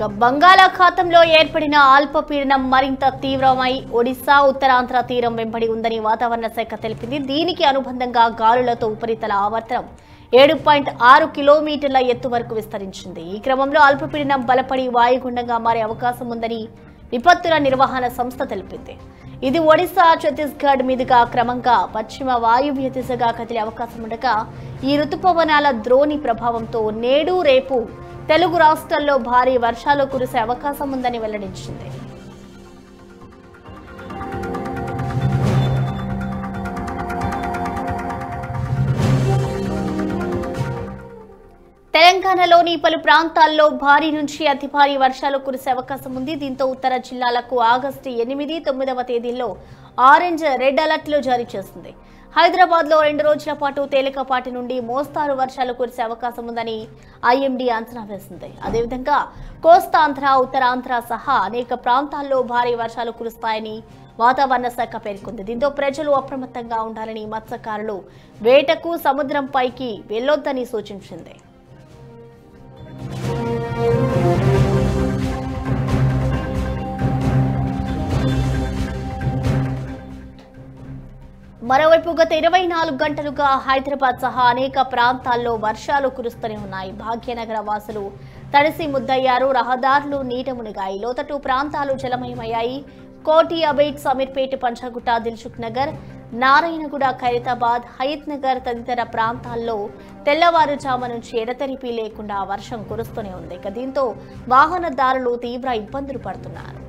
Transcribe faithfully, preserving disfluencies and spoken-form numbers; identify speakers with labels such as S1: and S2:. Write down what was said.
S1: ఇక బంగాళాఖాతంలో ఏర్పడిన అల్పపీడనం మరింత తీవ్రమై ఒడిశా ఉత్తరాంధ్ర తీరం వెంబడి ఉందని వాతావరణ శాఖ తెలిపింది. దీనికి అనుబంధంగా గాలులతో ఉపరితల ఆవర్తనం ఏడు పాయింట్ ఆరు కిలోమీటర్ల ఎత్తు వరకు విస్తరించింది. ఈ క్రమంలో అల్పపీడనం బలపడి వాయుగుండంగా మారే అవకాశం ఉందని విపత్తుల నిర్వహణ సంస్థ తెలిపింది. ఇది ఒడిశా, ఛత్తీస్గఢ్ మీదుగా క్రమంగా పశ్చిమ వాయువ్య దిశగా కదిలే అవకాశం ఉండగా ఈ రుతుపవనాల ద్రోణి ప్రభావంతో నేడు రేపు తెలుగు రాష్ట్రాల్లో భారీ వర్షాలు కురిసే అవకాశం ఉందని వెల్లడించింది. తెలంగాణలోని పలు ప్రాంతాల్లో భారీ నుంచి అతి భారీ వర్షాలు కురిసే అవకాశం ఉంది. దీంతో ఉత్తర జిల్లాలకు ఆగస్టు ఎనిమిది తొమ్మిదవ తేదీల్లో ఆరెంజ్, రెడ్ అలర్ట్లు జారీ చేస్తుంది. హైదరాబాద్ లో రెండు రోజుల పాటు తేలికపాటి నుండి మోస్తారు వర్షాలు కురిసే అవకాశం ఉందని ఐఎండీ అంచనా వేసింది. అదేవిధంగా కోస్తాంధ్ర, ఉత్తరాంధ్ర సహా అనేక ప్రాంతాల్లో భారీ వర్షాలు కురుస్తాయని వాతావరణ శాఖ పేర్కొంది. దీంతో ప్రజలు అప్రమత్తంగా ఉండాలని, మత్స్యకారులు వేటకు సముద్రంపైకి వెళ్లొద్దని సూచించింది. మరోవైపు గత ఇరవై నాలుగు గంటలుగా హైదరాబాద్ సహా అనేక ప్రాంతాల్లో వర్షాలు కురుస్తూనే ఉన్నాయి. భాగ్యనగర వాసులు తడిసి ముద్దయ్యారు. రహదారులు నీట మునిగాయి. లోతట్టు ప్రాంతాలు జలమయమయ్యాయి. కోటి, అబైట్, సమీర్పేట, పంచగుట్ట, దిల్సుఖ్ నగర్, నారాయణగూడ, ఖైరతాబాద్, హయత్ నగర్ తదితర ప్రాంతాల్లో తెల్లవారుజాము నుంచి ఎడతెరిపి లేకుండా వర్షం కురుస్తూనే ఉంది. దీంతో వాహనదారులు తీవ్ర ఇబ్బందులు పడుతున్నారు.